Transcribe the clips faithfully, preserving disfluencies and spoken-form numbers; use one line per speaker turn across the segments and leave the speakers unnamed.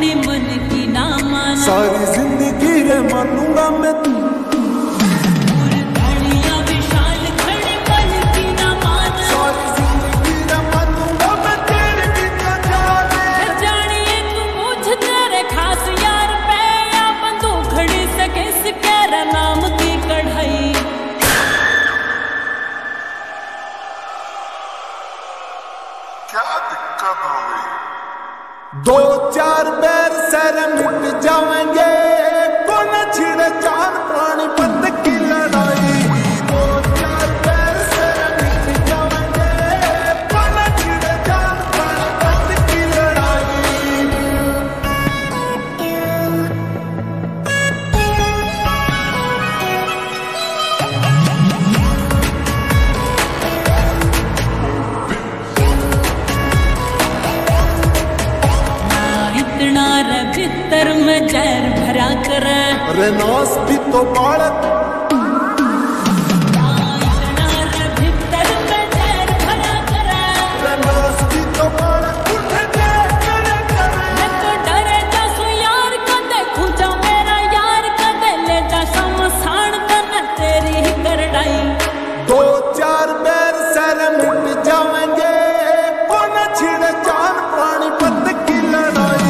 अपने मन की ना माना,
सारी जिंदगी रे मानूंगा मैं तू।
क्या दिक्कत हो गई?
दो चार बैर सर मिट जाएंगे, कौन छिड़े चार प्राणी बंद की लड़ाई। दो चार बैर सर मिट जाएंगे, कौन छिड़े चार प्राणी बंद की लड़ाई।
भीतर में जहर भरा कर
रे नास भी तो बालक,
भीतर में जहर भरा कर
रे नास भी तो बालक।
मैं तो डरे जासू यार का देखूं जा मेरा यार का दे ले जा शमशान तन तेरी ही करड़ाई।
दो चार बैर सर मिट जाएंगे, कौन छिड़े चार प्राणी बंद की लड़ाई।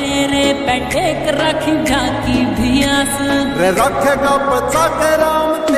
बैठे रखी झाकी भी आस
रे रखेगा बचा के राम।